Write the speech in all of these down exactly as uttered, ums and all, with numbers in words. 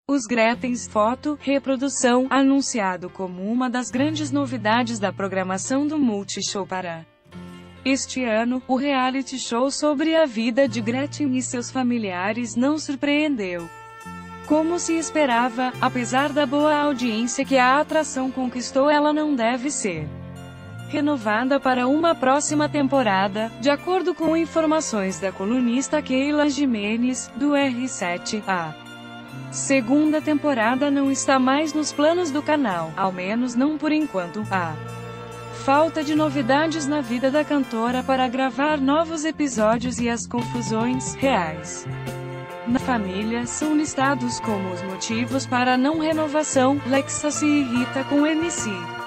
Os Gretens foto, reprodução, anunciado como uma das grandes novidades da programação do Multishow para este ano, o reality show sobre a vida de Gretchen e seus familiares não surpreendeu. Como se esperava, apesar da boa audiência que a atração conquistou, ela não deve ser renovada para uma próxima temporada, de acordo com informações da colunista Keila Gimenez, do R sete. A segunda temporada não está mais nos planos do canal, ao menos não por enquanto. A falta de novidades na vida da cantora para gravar novos episódios e as confusões reais na família são listados como os motivos para a não renovação. Lexa se irrita com M C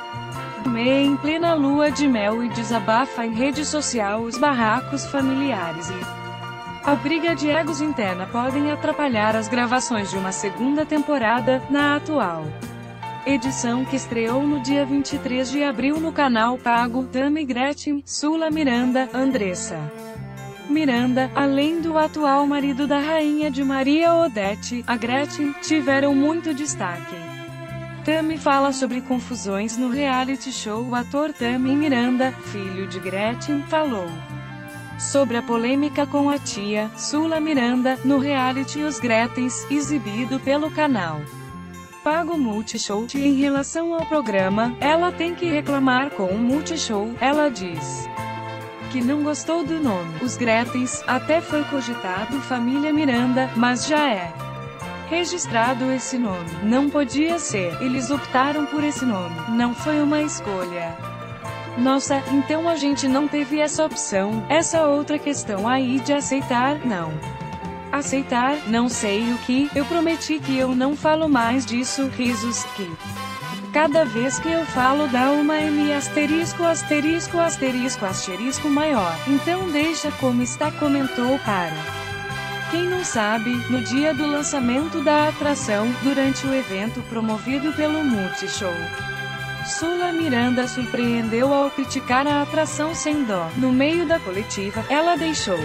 Mê em plena lua de mel e desabafa em rede social os barracos familiares e a briga de egos interna podem atrapalhar as gravações de uma segunda temporada, na atual edição que estreou no dia vinte e três de abril no canal pago. Tammy Gretchen, Sula Miranda, Andressa Miranda, além do atual marido da rainha de Maria Odete, a Gretchen, tiveram muito destaque. Tammy fala sobre confusões no reality show. O ator Tammy Miranda, filho de Gretchen, falou sobre a polêmica com a tia, Sula Miranda, no reality Os Gretens, exibido pelo canal pago Multishow. Em relação ao programa, ela tem que reclamar com o Multishow. Ela diz que não gostou do nome Os Gretens, até foi cogitado Família Miranda, mas já é registrado esse nome. Não podia ser. Eles optaram por esse nome. Não foi uma escolha nossa, então a gente não teve essa opção. Essa outra questão aí de aceitar, não aceitar, não sei o que, eu prometi que eu não falo mais disso. Risos, que cada vez que eu falo dá uma M asterisco asterisco asterisco asterisco maior. Então deixa como está, comentou. Para quem não sabe, no dia do lançamento da atração, durante o evento promovido pelo Multishow, Sula Miranda surpreendeu ao criticar a atração sem dó. No meio da coletiva, ela deixou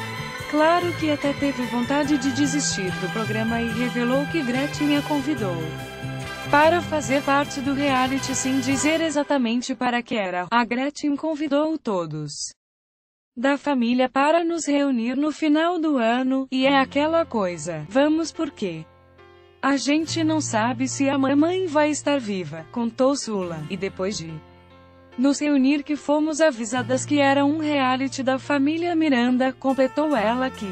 claro que até teve vontade de desistir do programa e revelou que Gretchen a convidou para fazer parte do reality sem dizer exatamente para que era. A Gretchen convidou todos da família para nos reunir no final do ano, e é aquela coisa, vamos porque a gente não sabe se a mamãe vai estar viva, contou Sula, e depois de nos reunir que fomos avisadas que era um reality da família Miranda, completou ela, que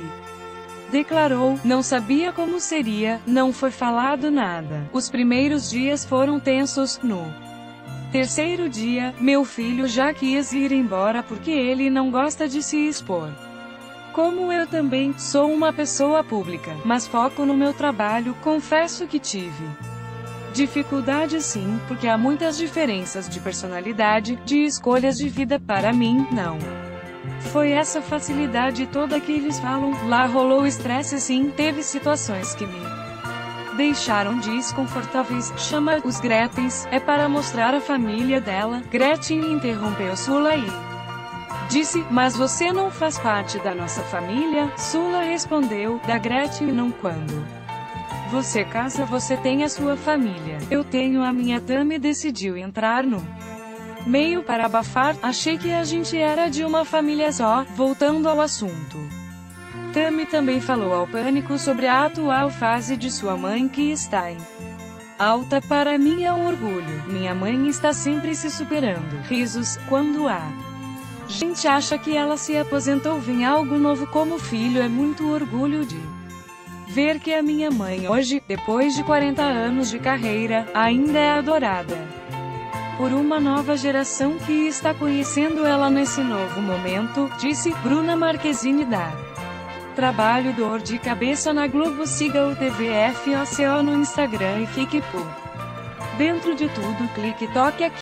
declarou, não sabia como seria, não foi falado nada. Os primeiros dias foram tensos. No terceiro dia, meu filho já quis ir embora porque ele não gosta de se expor. Como eu também, sou uma pessoa pública, mas foco no meu trabalho. Confesso que tive dificuldade sim, porque há muitas diferenças de personalidade, de escolhas de vida. Para mim, não foi essa facilidade toda que eles falam. Lá rolou estresse sim, teve situações que me deixaram desconfortáveis. Chama Os Gretens, é para mostrar a família dela. Gretchen interrompeu Sula e disse, mas você não faz parte da nossa família? Sula respondeu, da Gretchen não. Quando você casa você tem a sua família. Eu tenho a minha. Tammy decidiu entrar no meio para abafar, achei que a gente era de uma família só. Voltando ao assunto, Tammy também falou ao Pânico sobre a atual fase de sua mãe, que está em alta. Para mim é um orgulho, minha mãe está sempre se superando. Risos, quando a gente acha que ela se aposentou, vem algo novo como filho. É muito orgulho de ver que a minha mãe hoje, depois de quarenta anos de carreira, ainda é adorada por uma nova geração que está conhecendo ela nesse novo momento, disse Bruna Marquezine da Trabalho Dor de Cabeça na Globo. Siga o T V F O C O no Instagram e fique por dentro de tudo. Clique, toque aqui.